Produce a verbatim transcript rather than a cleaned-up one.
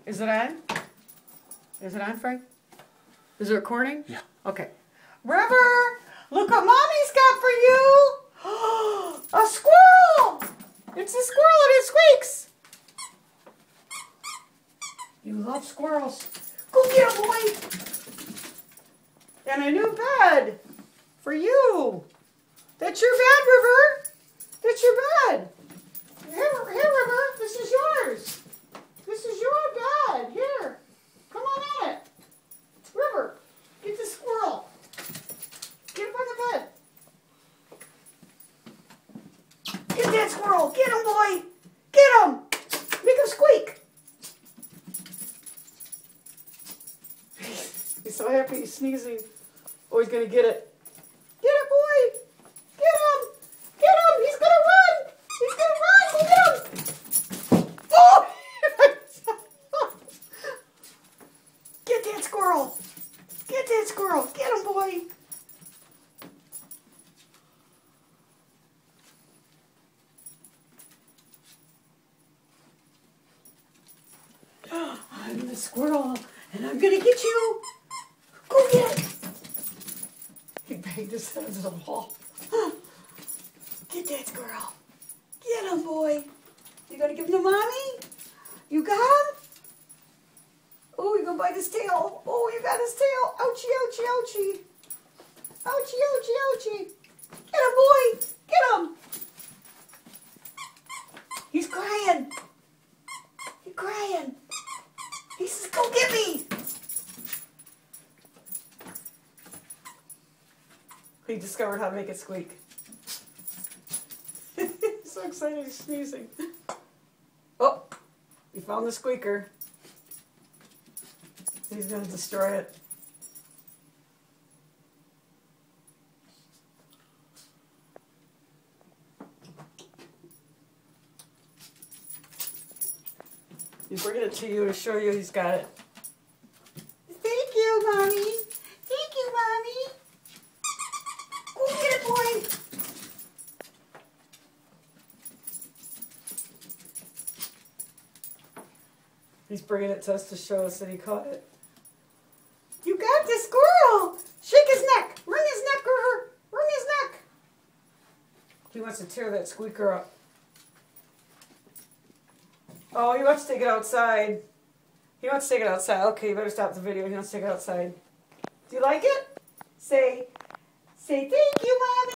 Is it on? Is it on, Frank? Is it recording? Yeah. Okay. River, look what Mommy's got for you. A squirrel. It's a squirrel and it squeaks. You love squirrels. Go get him, boy. And a new bed for you. That's your bed, River. That's your bed. Here, here, River. This is yours. This is your bed. Here. Come on in it. River, get the squirrel. Get him on the bed. Get that squirrel. Get him, boy. Get him. Make him squeak. He's so happy he's sneezing. Oh, he's going to get it. Get it, boy. Get him. Get him. He's going to run. He's going to run. Go get him. Oh! Get that squirrel. Get that squirrel. Get him, boy. I'm the squirrel, and I'm going to get you. Go get it. He banged his head into the wall. Get that squirrel. Get him, boy. You going to give him to Mommy? You got him? Oh, you're going to bite his tail. Oh, you got his tail. Ouchie, ouchie, ouchie. Ouchie, ouchie, ouchie. Get him, boy. Get him. He's crying. He's crying. He says, go get me. He discovered how to make it squeak. He's so excited he's sneezing. Oh, he found the squeaker. He's going to destroy it. He's bringing it to you to show you he's got it. Thank you, Mommy. Thank you, Mommy. Go get it, boy. He's bringing it to us to show us that he caught it. You got the squirrel! Shake his neck! Wring his neck, River! Wring his neck! He wants to tear that squeaker up. Oh, he wants to take it outside. He wants to take it outside. Okay, you better stop the video. He wants to take it outside. Do you like it? Say, say thank you, Mommy.